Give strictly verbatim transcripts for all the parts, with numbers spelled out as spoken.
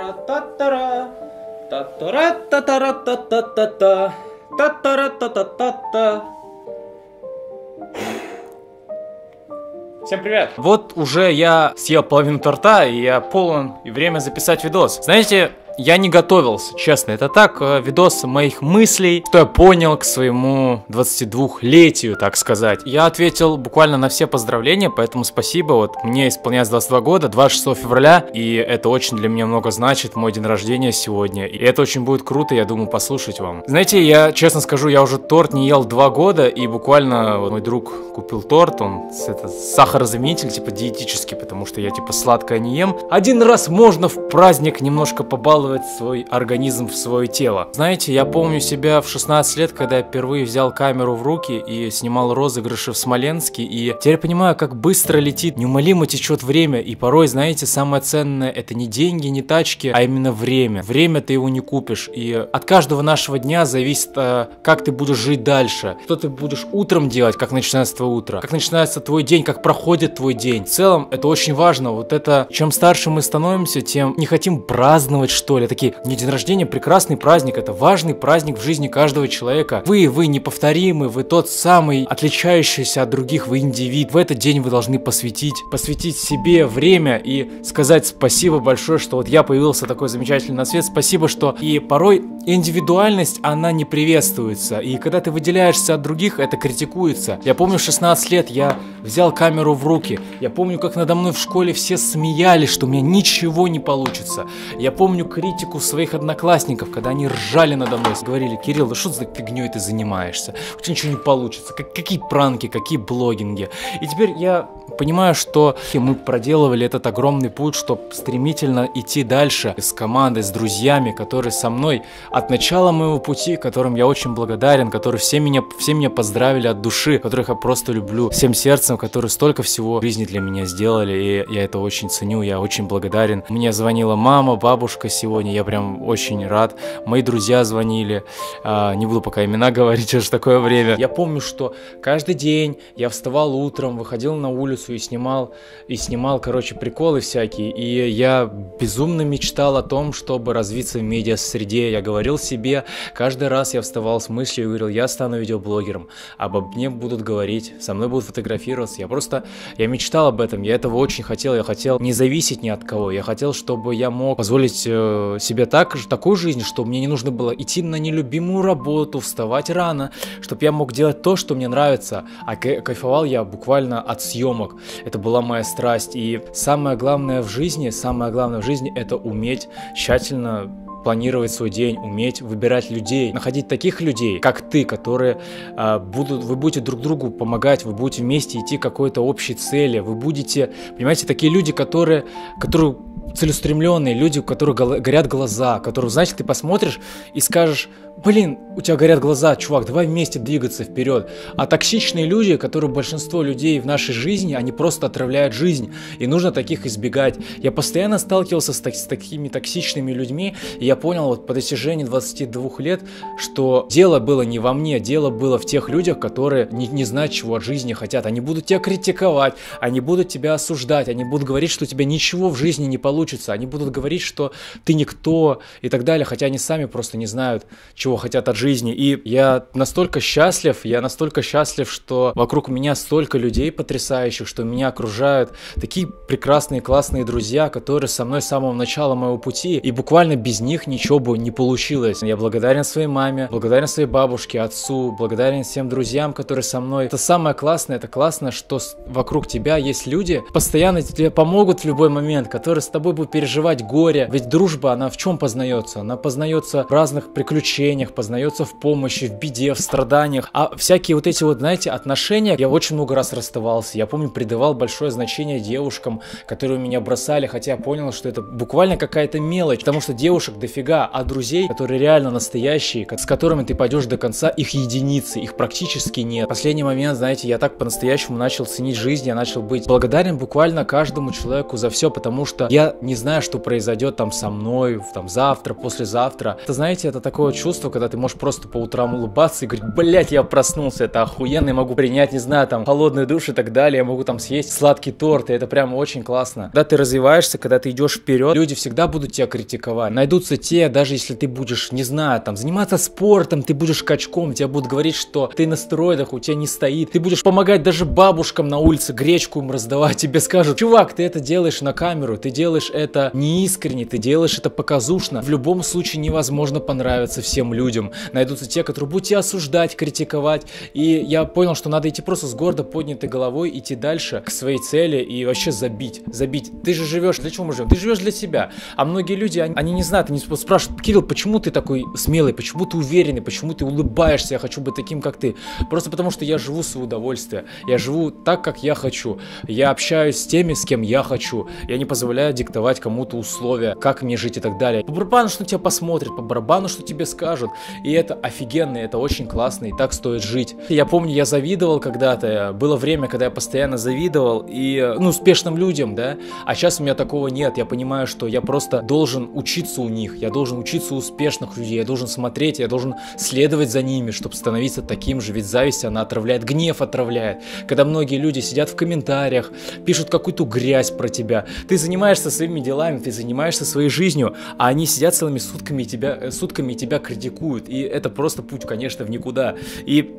Та-та-ра-та-та-ра, та-та-ра-та-та-ра-та-та-та-та, та-та-ра-та-та-та-та. Всем привет! Вот уже я съел половину торта, и я полон, и время записать видос. Знаете, я не готовился, честно, это так, видос моих мыслей, что я понял к своему двадцатидвухлетию, так сказать. Я ответил буквально на все поздравления, поэтому спасибо, вот мне исполняется двадцать два года, двадцать шестого февраля, и это очень для меня много значит, мой день рождения сегодня, и это очень будет круто, я думаю, послушать вам. Знаете, я честно скажу, я уже торт не ел два года, и буквально вот мой друг купил торт, он это, сахарозаменитель, типа диетический, потому что я типа сладкое не ем. Один раз можно в праздник немножко побаловать свой организм в свое тело. Знаете, я помню себя в шестнадцать лет, когда я впервые взял камеру в руки и снимал розыгрыши в Смоленске, и теперь понимаю, как быстро летит, неумолимо течет время, и порой, знаете, самое ценное — это не деньги, не тачки, а именно время. Время ты его не купишь, и от каждого нашего дня зависит, как ты будешь жить дальше, что ты будешь утром делать, как начинается твое утро, как начинается твой день, как проходит твой день. В целом, это очень важно, вот это, чем старше мы становимся, тем не хотим праздновать, что ли. Такие, не день рождения, прекрасный праздник, это важный праздник в жизни каждого человека. Вы, вы неповторимы, вы тот самый отличающийся от других, вы индивид. В этот день вы должны посвятить, посвятить себе время и сказать спасибо большое, что вот я появился такой замечательный на свет. Спасибо, что и порой индивидуальность, она не приветствуется. И когда ты выделяешься от других, это критикуется. Я помню, в шестнадцать лет я взял камеру в руки. Я помню, как надо мной в школе все смеялись, что у меня ничего не получится. Я помню критику своих одноклассников, когда они ржали надо мной, говорили: Кирилл, да что за фигней ты занимаешься? У тебя ничего не получится. Как, какие пранки, какие блогинги? И теперь я понимаю, что мы проделывали этот огромный путь, чтобы стремительно идти дальше с командой, с друзьями, которые со мной от начала моего пути, которым я очень благодарен, которые все меня, все меня поздравили от души, которых я просто люблю всем сердцем, которые столько всего в жизни для меня сделали, и я это очень ценю, я очень благодарен. Мне звонила мама, бабушка сегодня, я прям очень рад. Мои друзья звонили, а, не буду пока имена говорить, что ж такое время. Я помню, что каждый день я вставал утром, выходил на улицу и снимал, и снимал, короче, приколы всякие, и я безумно мечтал о том, чтобы развиться в медиа-среде. Я говорил себе, каждый раз я вставал с мыслью и говорил: я стану видеоблогером, обо мне будут говорить, со мной будут фотографироваться. Я просто, я мечтал об этом, я этого очень хотел, я хотел не зависеть ни от кого, я хотел, чтобы я мог позволить э, себе так, такую жизнь, чтобы мне не нужно было идти на нелюбимую работу, вставать рано, чтобы я мог делать то, что мне нравится, а кайфовал я буквально от съемок. Это была моя страсть, и самое главное в жизни, самое главное в жизни — это уметь тщательно планировать свой день, уметь выбирать людей, находить таких людей, как ты, которые а, будут, вы будете друг другу помогать, вы будете вместе идти к какой-то общей цели, вы будете, понимаете, такие люди, которые, которые целеустремленные, люди, у которых горят глаза, которые, знаете, ты посмотришь и скажешь: блин, у тебя горят глаза, чувак, давай вместе двигаться вперед. А токсичные люди, которые большинство людей в нашей жизни, они просто отравляют жизнь, и нужно таких избегать. Я постоянно сталкивался с, так, с такими токсичными людьми, и я понял вот по достижении двадцати двух лет, что дело было не во мне, дело было в тех людях, которые не, не знают, чего от жизни хотят. Они будут тебя критиковать, они будут тебя осуждать, они будут говорить, что у тебя ничего в жизни не получится, они будут говорить, что ты никто и так далее, хотя они сами просто не знают, чего хотят от жизни. И я настолько счастлив, я настолько счастлив, что вокруг меня столько людей потрясающих, что меня окружают такие прекрасные, классные друзья, которые со мной с самого начала моего пути, и буквально без них ничего бы не получилось. Я благодарен своей маме, благодарен своей бабушке, отцу, благодарен всем друзьям, которые со мной. Это самое классное, это классно, что вокруг тебя есть люди, постоянно тебе помогут в любой момент, которые с тобой будут переживать горе. Ведь дружба, она в чем познается? Она познается в разных приключениях, познается в помощи, в беде, в страданиях. А всякие вот эти вот, знаете, отношения, я очень много раз расставался. Я помню, придавал большое значение девушкам, которые меня бросали, хотя я понял, что это буквально какая-то мелочь, потому что девушек дофига, а друзей, которые реально настоящие, с которыми ты пойдешь до конца, их единицы, их практически нет. В последний момент, знаете, я так по-настоящему начал ценить жизнь, я начал быть благодарен буквально каждому человеку за все, потому что я не знаю, что произойдет там со мной, там завтра, послезавтра. Это, знаете, это такое чувство, когда ты можешь просто по утрам улыбаться и говорить: блять, я проснулся, это охуенно, я могу принять, не знаю, там, холодный душ и так далее, я могу там съесть сладкий торт, и это прям очень классно. Когда ты развиваешься, когда ты идешь вперед, люди всегда будут тебя критиковать. Найдутся те, даже если ты будешь, не знаю, там, заниматься спортом, ты будешь качком, тебе будут говорить, что ты на стероидах, у тебя не стоит, ты будешь помогать даже бабушкам на улице, гречку им раздавать, тебе скажут: чувак, ты это делаешь на камеру, ты делаешь это неискренне, ты делаешь это показушно. В любом случае невозможно понравиться всем людям. Найдутся те, которые будут тебя осуждать, критиковать. И я понял, что надо идти просто с гордо поднятой головой, идти дальше к своей цели и вообще забить. Забить. Ты же живешь, для чего мы живем? Ты живешь для себя. А многие люди, они, они не знают, они спрашивают: Кирилл, почему ты такой смелый, почему ты уверенный, почему ты улыбаешься, я хочу быть таким, как ты. Просто потому, что я живу в свое удовольствие. Я живу так, как я хочу. Я общаюсь с теми, с кем я хочу. Я не позволяю диктовать кому-то условия, как мне жить и так далее. По барабану, что тебя посмотрят, по барабану, что тебе скажут. И это офигенно, это очень классно, и так стоит жить. Я помню, я завидовал когда-то. Было время, когда я постоянно завидовал и, ну, успешным людям, да. А сейчас у меня такого нет. Я понимаю, что я просто должен учиться у них. Я должен учиться у успешных людей. Я должен смотреть, я должен следовать за ними, чтобы становиться таким же. Ведь зависть, она отравляет, гнев отравляет. Когда многие люди сидят в комментариях, пишут какую-то грязь про тебя. Ты занимаешься своими делами, ты занимаешься своей жизнью, а они сидят целыми сутками и тебя, сутками и тебя критикуют. И это просто путь, конечно, в никуда. И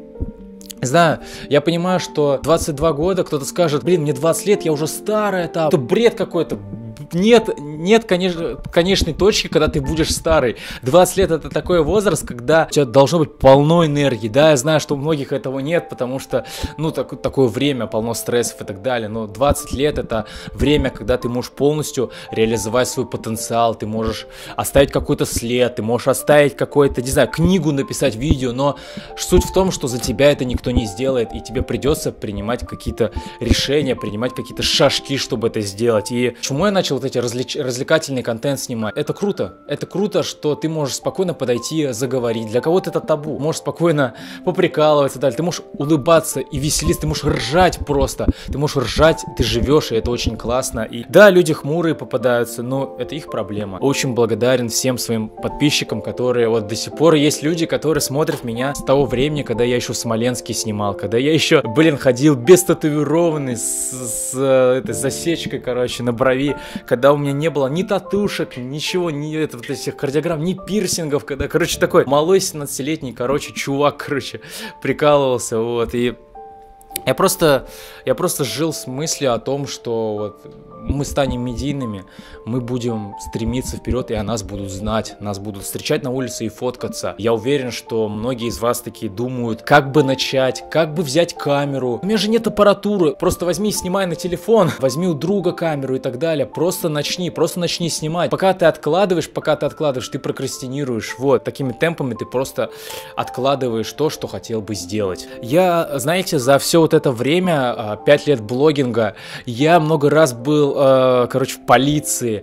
знаю, я понимаю, что двадцать два года, кто-то скажет: блин, мне двадцать лет, я уже старый, это, это бред какой-то. Нет, нет, конечно, конечной точки, когда ты будешь старый. двадцать лет это такой возраст, когда у тебя должно быть полно энергии. Да, я знаю, что у многих этого нет, потому что, ну, так, такое время, полно стрессов и так далее. Но двадцать лет это время, когда ты можешь полностью реализовать свой потенциал. Ты можешь оставить какой-то след, ты можешь оставить какой-то, не знаю, книгу написать, видео. Но суть в том, что за тебя это никто не сделает, и тебе придется принимать какие-то решения, принимать какие-то шажки, чтобы это сделать. И почему я начал вот эти развлеч... развлекательный контент снимать? Это круто. Это круто, что ты можешь спокойно подойти, заговорить. Для кого-то это табу. Можешь спокойно поприкалываться, далее. Ты можешь улыбаться и веселиться, ты можешь ржать просто. Ты можешь ржать, ты живешь, и это очень классно. И да, люди хмурые попадаются, но это их проблема. Очень благодарен всем своим подписчикам, которые вот до сих пор есть люди, которые смотрят меня с того времени, когда я еще в Смоленске снимал, когда я еще, блин, ходил без татуированный, с, с, с этой засечкой, короче, на брови, когда у меня не было ни татушек, ничего, ни это, вот этих кардиограмм, ни пирсингов, когда, короче, такой малой семнадцатилетний, короче, чувак, короче, прикалывался, вот, и я просто, я просто жил с мыслью о том, что вот мы станем медийными, мы будем стремиться вперед, и о нас будут знать, нас будут встречать на улице и фоткаться. Я уверен, что многие из вас такие думают, как бы начать, как бы взять камеру. У меня же нет аппаратуры, просто возьми и снимай на телефон, возьми у друга камеру и так далее. Просто начни, просто начни снимать. Пока ты откладываешь, пока ты откладываешь, ты прокрастинируешь. Вот, такими темпами ты просто откладываешь то, что хотел бы сделать. Я, знаете, за все вот это время, пять лет блогинга, я много раз был, короче, в полиции.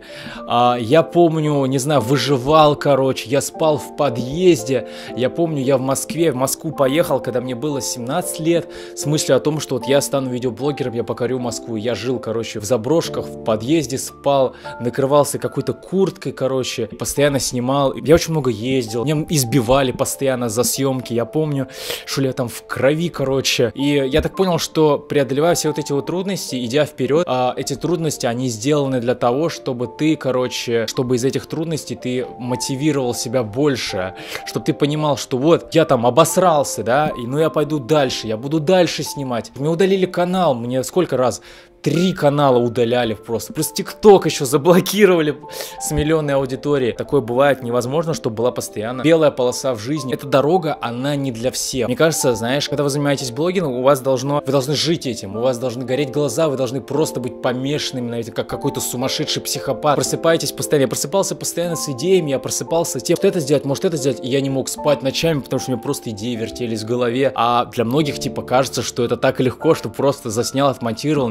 Я помню, не знаю, выживал, короче, я спал в подъезде. Я помню, я в Москве, в Москву поехал, когда мне было семнадцать лет, с мыслью о том, что вот я стану видеоблогером, я покорю Москву. Я жил, короче, в заброшках, в подъезде спал, накрывался какой-то курткой, короче, постоянно снимал. Я очень много ездил, меня избивали постоянно за съемки. Я помню, что я там в крови, короче. И я так понял, что преодолевая все вот эти вот трудности, идя вперед, а эти трудности, они сделаны для того, чтобы ты, короче, чтобы из этих трудностей ты мотивировал себя больше, чтобы ты понимал, что вот, я там обосрался, да, и ну я пойду дальше, я буду дальше снимать. Мне удалили канал, мне сколько раз? Три канала удаляли просто. Плюс ТикТок еще заблокировали с миллионной аудиторией. Такое бывает, невозможно, чтобы была постоянно белая полоса в жизни. Эта дорога, она не для всех. Мне кажется, знаешь, когда вы занимаетесь блогингом, у вас должно, вы должны жить этим, у вас должны гореть глаза, вы должны просто быть помешанными на это, как какой-то сумасшедший психопат. Просыпаетесь постоянно. Я просыпался постоянно с идеями, я просыпался тем, что это сделать, может это сделать, и я не мог спать ночами, потому что у меня просто идеи вертелись в голове. А для многих, типа, кажется, что это так легко, что просто заснял, отмонтировал. Нет, на самом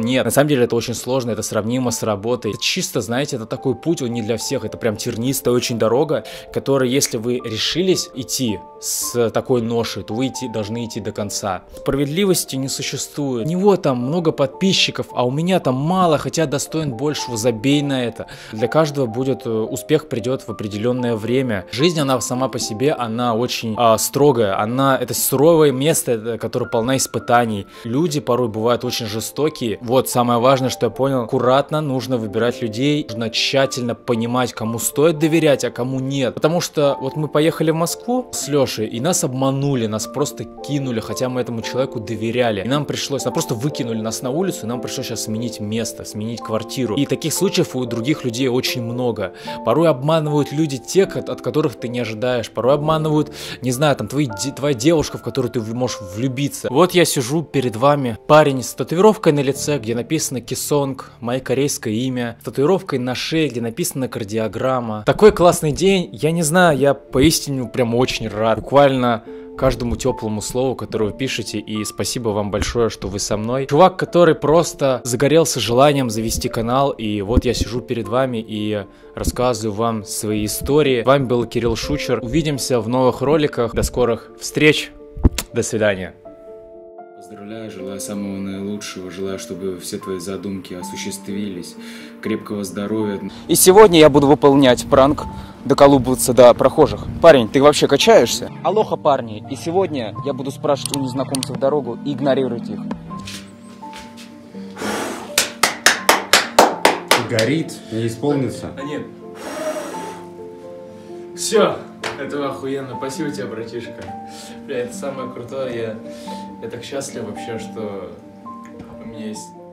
самом деле это очень сложно, это сравнимо с работой. Это чисто, знаете, это такой путь, он не для всех, это прям тернистая очень дорога, которая, если вы решились идти с такой ношей, то вы идти, должны идти до конца. Справедливости не существует. У него там много подписчиков, а у меня там мало, хотя достоин большего, забей на это. Для каждого будет, успех придет в определенное время. Жизнь, она сама по себе, она очень а, строгая, она, это суровое место, которое полно испытаний. Люди порой бывают очень жестокие. Вот самое важное, что я понял, аккуратно нужно выбирать людей, нужно тщательно понимать, кому стоит доверять, а кому нет. Потому что вот мы поехали в Москву с Лешей, и нас обманули, нас просто кинули, хотя мы этому человеку доверяли. И нам пришлось, нам просто выкинули нас на улицу, и нам пришлось сейчас сменить место, сменить квартиру. И таких случаев у других людей очень много. Порой обманывают люди тех, от, от которых ты не ожидаешь. Порой обманывают, не знаю, там твои, твоя девушка, в которую ты можешь влюбиться. Вот я сижу перед вами, парень с татуировкой на лице, где написано Кисонг, мое корейское имя, с татуировкой на шее, где написано кардиограмма. Такой классный день, я не знаю, я поистине прям очень рад. Буквально каждому теплому слову, которое вы пишете, и спасибо вам большое, что вы со мной. Чувак, который просто загорелся желанием завести канал, и вот я сижу перед вами и рассказываю вам свои истории. С вами был Кирилл Шучер. Увидимся в новых роликах. До скорых встреч. До свидания. Поздравляю, желаю самого наилучшего, желаю, чтобы все твои задумки осуществились, крепкого здоровья. И сегодня я буду выполнять пранк, доколупываться до прохожих. Парень, ты вообще качаешься? Алоха, парни, и сегодня я буду спрашивать у незнакомцев дорогу и игнорировать их. Горит, не исполнится. А нет. Все, это охуенно. Спасибо тебе, братишка. Бля, это самое крутое. Я, я так счастлив вообще, что у меня есть